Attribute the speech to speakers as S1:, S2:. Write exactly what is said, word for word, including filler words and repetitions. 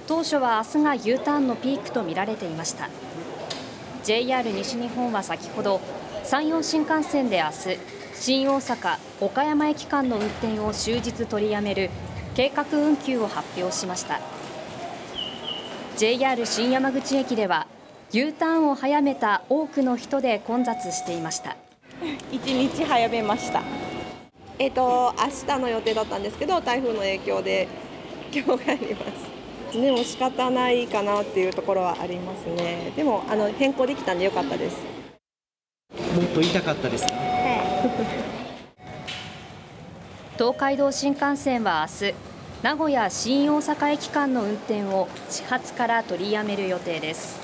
S1: 当初は明日が U ターンのピークとみられていました。 ジェイアール 西日本は先ほど山陽新幹線で明日新大阪–岡山駅間の運転を終日取りやめる計画運休を発表しました。 ジェイアール 新山口駅では U ターンを早めた多くの人で混雑していました。
S2: いちにち早めました。
S3: えっと明日の予定だったんですけど、台風の影響で今日帰ります。でも仕方ないかなっていうところはありますね。でもあの変更できたんでよかったです。
S4: もっと言いたかったですか。
S1: 東海道新幹線は明日名古屋新大阪駅間の運転を始発から取りやめる予定です。